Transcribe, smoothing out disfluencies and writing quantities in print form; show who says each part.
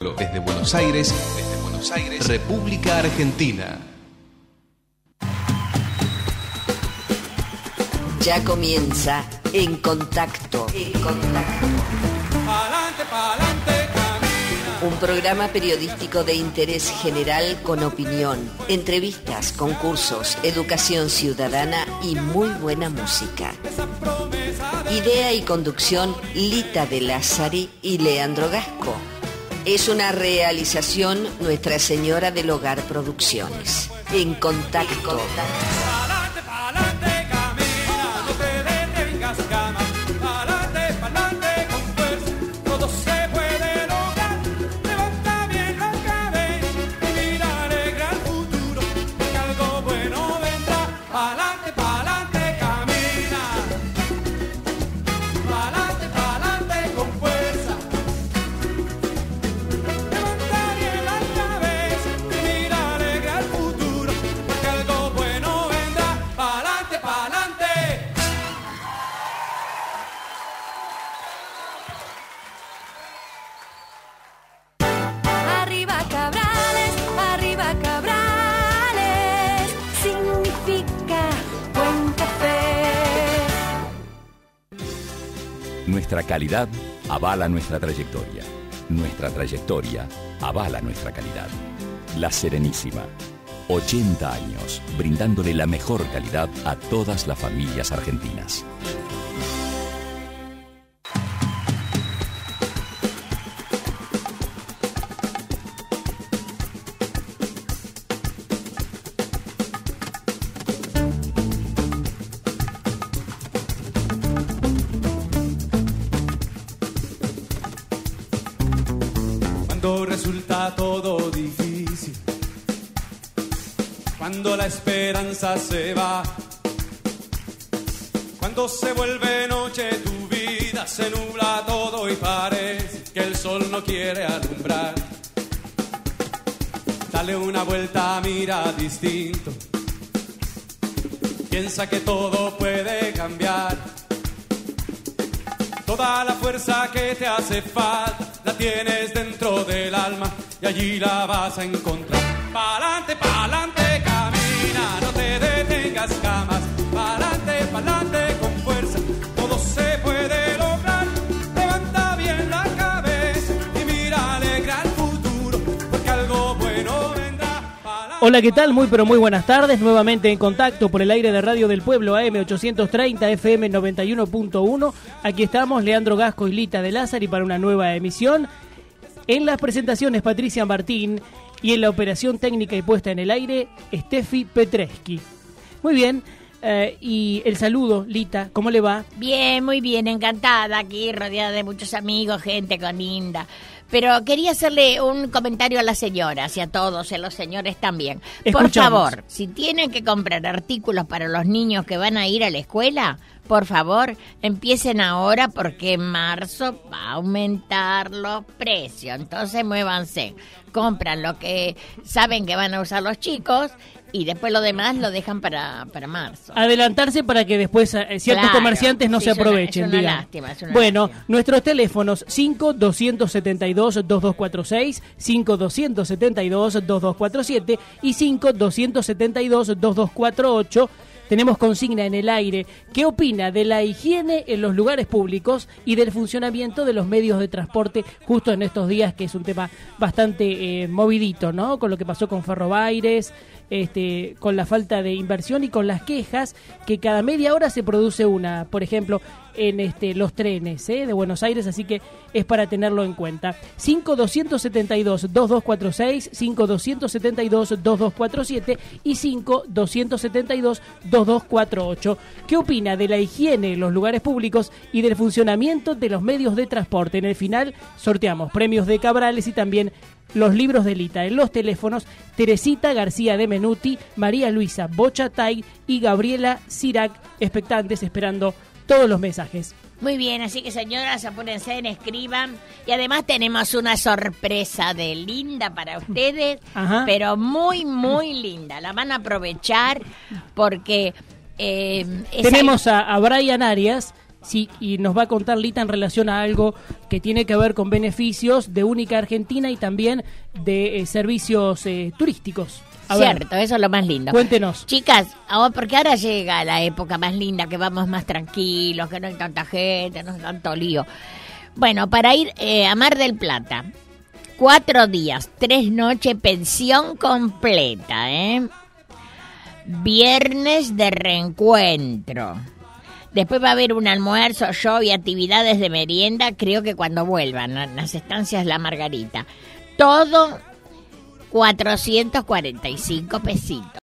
Speaker 1: Desde Buenos Aires, República Argentina.
Speaker 2: Ya comienza En Contacto. Un programa periodístico de interés general con opinión, entrevistas, concursos, educación ciudadana y muy buena música. Idea y conducción, Lita de Lázari y Leandro Gasco. Es una realización Nuestra Señora del Hogar Producciones. En Contacto.
Speaker 3: Nuestra calidad avala nuestra trayectoria. Nuestra trayectoria avala nuestra calidad. La Serenísima. 80 años, brindándole la mejor calidad a todas las familias argentinas.
Speaker 4: Resulta todo difícil, cuando la esperanza se va, cuando se vuelve noche tu vida se nubla todo y parece que el sol no quiere alumbrar. Dale una vuelta, mira distinto, piensa que todo puede cambiar. Toda la fuerza que te hace falta la tienes dentro del alma y allí la vas a encontrar. Pa'lante, camina, no te detengas jamás. Pa'lante, con fuerza, todo se puede lograr. Levanta bien la cabeza y mira alegra el futuro, porque algo bueno vendrá.
Speaker 5: Hola, ¿qué tal? Muy pero muy buenas tardes. Nuevamente en contacto por el aire de Radio del Pueblo AM 830 FM 91.1. Aquí estamos, Leandro Gasco y Lita de Lázari, para una nueva emisión. En las presentaciones, Patricia Martín, y en la operación técnica y puesta en el aire, Steffi Petreschi. Muy bien, y el saludo, Lita, ¿cómo le va?
Speaker 6: Bien, muy bien, encantada aquí, rodeada de muchos amigos, gente con linda. Pero quería hacerle un comentario a las señoras y a todos, a los señores también. Por favor, si tienen que comprar artículos para los niños que van a ir a la escuela, por favor, empiecen ahora porque en marzo va a aumentar los precios. Entonces, muévanse. Compran lo que saben que van a usar los chicos y después lo demás lo dejan para marzo.
Speaker 5: Adelantarse para que después ciertos comerciantes no se aprovechen.
Speaker 6: Es una lástima.
Speaker 5: Bueno, nuestros teléfonos 5-272-2246, 5-272-2247 y 5-272-2248. Tenemos consigna en el aire. ¿Qué opina de la higiene en los lugares públicos y del funcionamiento de los medios de transporte justo en estos días, que es un tema bastante movidito, ¿no? Con lo que pasó con Ferrobaires, con la falta de inversión y con las quejas que cada media hora se produce una, por ejemplo, en los trenes de Buenos Aires, así que es para tenerlo en cuenta. 5-272-2246, 5-272-2247 y 5-272-2248. ¿Qué opina de la higiene en los lugares públicos y del funcionamiento de los medios de transporte? En el final sorteamos premios de Cabrales y también los libros de Lita. En los teléfonos, Teresita García de Menuti, María Luisa Bochatay y Gabriela Cirac, expectantes, esperando todos los mensajes.
Speaker 6: Muy bien, así que señoras, apúrense, escriban. Y además tenemos una sorpresa de linda para ustedes. Ajá. Pero muy, muy linda. La van a aprovechar porque...
Speaker 5: tenemos a Brian Arias, Sí, y nos va a contar Lita en relación a algo que tiene que ver con beneficios de Única Argentina y también de servicios turísticos.
Speaker 6: Cierto, eso es lo más lindo.
Speaker 5: Cuéntenos.
Speaker 6: Chicas, porque ahora llega la época más linda, que vamos más tranquilos, que no hay tanta gente, no hay tanto lío. Bueno, para ir a Mar del Plata, 4 días, 3 noches, pensión completa, Viernes de reencuentro. Después va a haber un almuerzo, show y actividades de merienda, creo que cuando vuelvan, las estancias La Margarita. Todo 445 pesitos.